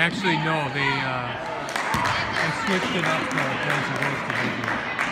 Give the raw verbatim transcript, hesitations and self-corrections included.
Actually, no, they, uh, they switched it up to Guns N' Roses division.